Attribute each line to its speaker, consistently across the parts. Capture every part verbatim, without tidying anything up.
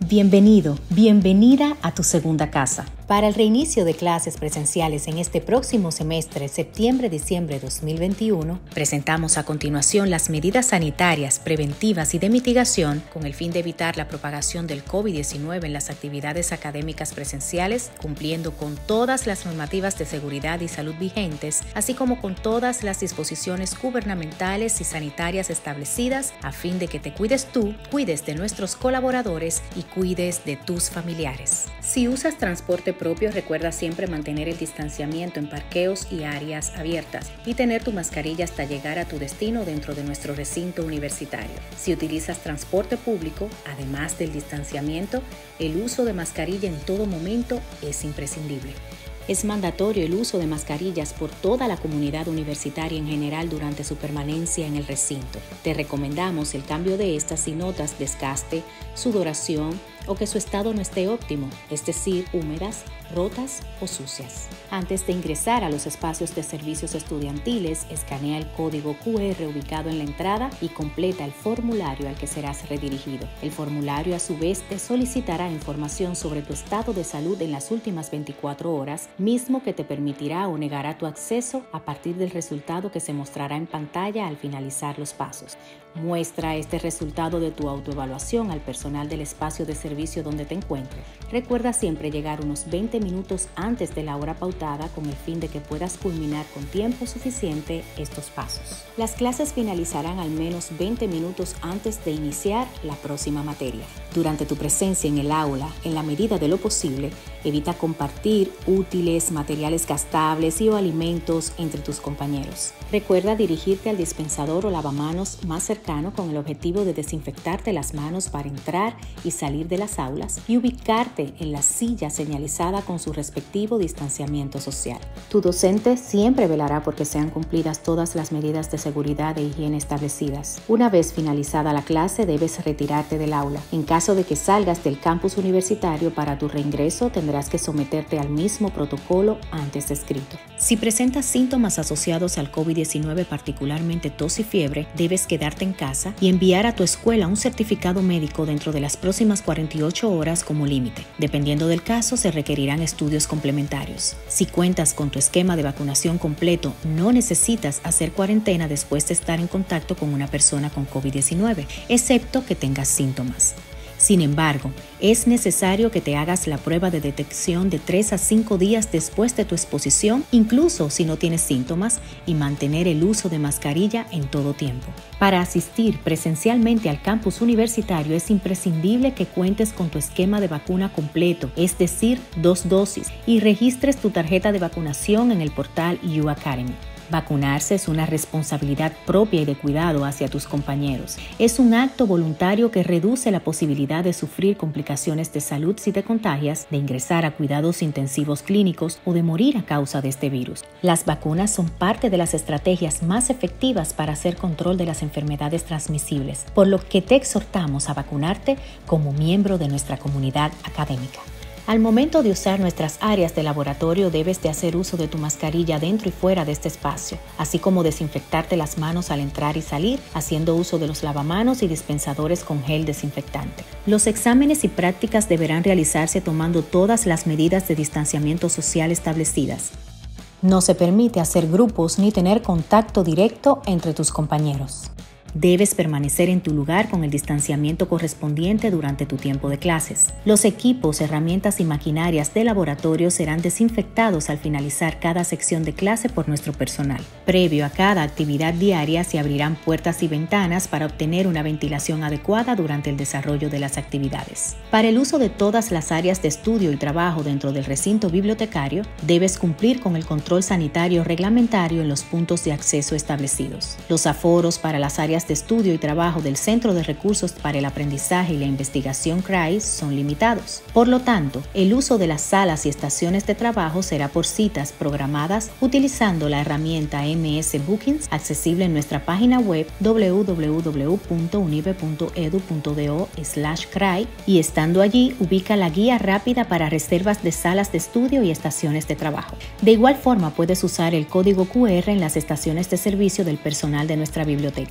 Speaker 1: Bienvenido, bienvenida a tu segunda casa. Para el reinicio de clases presenciales en este próximo semestre, septiembre-diciembre dos mil veintiuno, presentamos a continuación las medidas sanitarias, preventivas y de mitigación con el fin de evitar la propagación del COVID diecinueve en las actividades académicas presenciales, cumpliendo con todas las normativas de seguridad y salud vigentes, así como con todas las disposiciones gubernamentales y sanitarias establecidas a fin de que te cuides tú, cuides de nuestros colaboradores y cuides de tus familiares. Si usas transporte propio, recuerda siempre mantener el distanciamiento en parqueos y áreas abiertas y tener tu mascarilla hasta llegar a tu destino dentro de nuestro recinto universitario. Si utilizas transporte público, además del distanciamiento, el uso de mascarilla en todo momento es imprescindible. Es mandatorio el uso de mascarillas por toda la comunidad universitaria en general durante su permanencia en el recinto. Te recomendamos el cambio de estas si notas desgaste, sudoración o que su estado no esté óptimo, es decir, húmedas, rotas o sucias. Antes de ingresar a los espacios de servicios estudiantiles, escanea el código Q R ubicado en la entrada y completa el formulario al que serás redirigido. El formulario a su vez te solicitará información sobre tu estado de salud en las últimas veinticuatro horas, mismo que te permitirá o negará tu acceso a partir del resultado que se mostrará en pantalla al finalizar los pasos. Muestra este resultado de tu autoevaluación al personal del espacio de servicio donde te encuentres. Recuerda siempre llegar unos veinte minutos antes de la hora pautada con el fin de que puedas culminar con tiempo suficiente estos pasos. Las clases finalizarán al menos veinte minutos antes de iniciar la próxima materia. Durante tu presencia en el aula, en la medida de lo posible, evita compartir útiles, materiales gastables y o alimentos entre tus compañeros. Recuerda dirigirte al dispensador o lavamanos más cercano con el objetivo de desinfectarte las manos para entrar y salir de las aulas y ubicarte en la silla señalizada con su respectivo distanciamiento social. Tu docente siempre velará porque sean cumplidas todas las medidas de seguridad e higiene establecidas. Una vez finalizada la clase, debes retirarte del aula. En caso de que salgas del campus universitario para tu reingreso, tendrás que someterte al mismo protocolo antes descrito. Si presentas síntomas asociados al COVID diecinueve, particularmente tos y fiebre, debes quedarte en casa y enviar a tu escuela un certificado médico dentro de las próximas cuarenta y ocho horas como límite. Dependiendo del caso, se requerirán estudios complementarios. Si cuentas con tu esquema de vacunación completo, no necesitas hacer cuarentena después de estar en contacto con una persona con COVID diecinueve, excepto que tengas síntomas. Sin embargo, es necesario que te hagas la prueba de detección de tres a cinco días después de tu exposición, incluso si no tienes síntomas, y mantener el uso de mascarilla en todo tiempo. Para asistir presencialmente al campus universitario es imprescindible que cuentes con tu esquema de vacuna completo, es decir, dos dosis, y registres tu tarjeta de vacunación en el portal U Academy. Vacunarse es una responsabilidad propia y de cuidado hacia tus compañeros. Es un acto voluntario que reduce la posibilidad de sufrir complicaciones de salud si te contagias, de ingresar a cuidados intensivos clínicos o de morir a causa de este virus. Las vacunas son parte de las estrategias más efectivas para hacer control de las enfermedades transmisibles, por lo que te exhortamos a vacunarte como miembro de nuestra comunidad académica. Al momento de usar nuestras áreas de laboratorio, debes de hacer uso de tu mascarilla dentro y fuera de este espacio, así como desinfectarte las manos al entrar y salir, haciendo uso de los lavamanos y dispensadores con gel desinfectante. Los exámenes y prácticas deberán realizarse tomando todas las medidas de distanciamiento social establecidas. No se permite hacer grupos ni tener contacto directo entre tus compañeros. Debes permanecer en tu lugar con el distanciamiento correspondiente durante tu tiempo de clases. Los equipos, herramientas y maquinarias de laboratorio serán desinfectados al finalizar cada sección de clase por nuestro personal. Previo a cada actividad diaria se abrirán puertas y ventanas para obtener una ventilación adecuada durante el desarrollo de las actividades. Para el uso de todas las áreas de estudio y trabajo dentro del recinto bibliotecario, debes cumplir con el control sanitario reglamentario en los puntos de acceso establecidos. Los aforos para las áreas de estudio y trabajo del Centro de Recursos para el Aprendizaje y la Investigación C R A I son limitados. Por lo tanto, el uso de las salas y estaciones de trabajo será por citas programadas utilizando la herramienta M S Bookings accesible en nuestra página web w w w punto unive punto edu punto do slash C R A I y estando allí ubica la guía rápida para reservas de salas de estudio y estaciones de trabajo. De igual forma puedes usar el código Q R en las estaciones de servicio del personal de nuestra biblioteca. La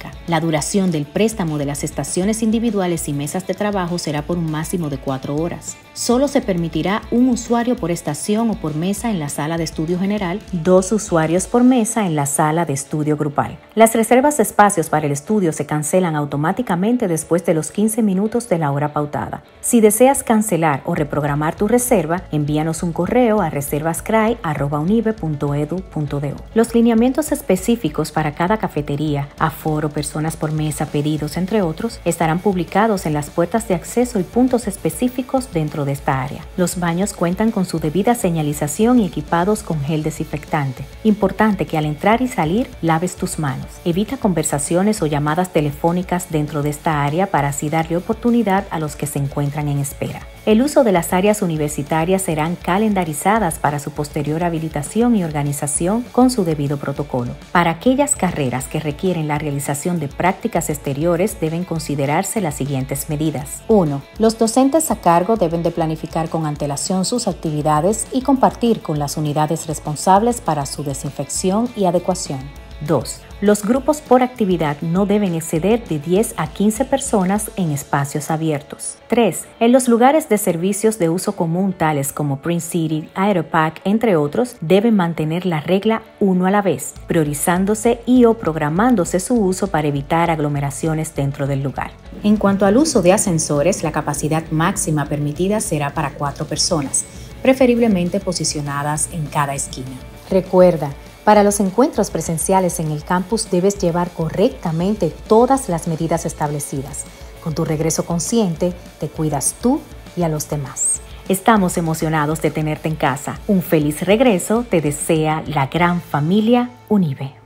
Speaker 1: duración del préstamo de las estaciones individuales y mesas de trabajo será por un máximo de cuatro horas. Solo se permitirá un usuario por estación o por mesa en la sala de estudio general, dos usuarios por mesa en la sala de estudio grupal. Las reservas de espacios para el estudio se cancelan automáticamente después de los quince minutos de la hora pautada. Si deseas cancelar o reprogramar tu reserva, envíanos un correo a reservascry arroba unive punto edu punto do. Los lineamientos específicos para cada cafetería, aforo, personas por mesa, pedidos, entre otros, estarán publicados en las puertas de acceso y puntos específicos dentro de esta área. Los baños cuentan con su debida señalización y equipados con gel desinfectante. Importante que al entrar y salir laves tus manos. Evita conversaciones o llamadas telefónicas dentro de esta área para así darle oportunidad a los que se encuentran en espera. El uso de las áreas universitarias serán calendarizadas para su posterior habilitación y organización con su debido protocolo. Para aquellas carreras que requieren la realización de prácticas exteriores deben considerarse las siguientes medidas. uno. Los docentes a cargo deben de planificar con antelación sus actividades y compartir con las unidades responsables para su desinfección y adecuación. dos. Los grupos por actividad no deben exceder de diez a quince personas en espacios abiertos. tres. En los lugares de servicios de uso común tales como Print City, Aeropack, entre otros, deben mantener la regla uno a la vez, priorizándose y o programándose su uso para evitar aglomeraciones dentro del lugar. En cuanto al uso de ascensores, la capacidad máxima permitida será para cuatro personas, preferiblemente posicionadas en cada esquina. Recuerda, para los encuentros presenciales en el campus debes llevar correctamente todas las medidas establecidas. Con tu regreso consciente, te cuidas tú y a los demás. Estamos emocionados de tenerte en casa. Un feliz regreso te desea la gran familia Unive.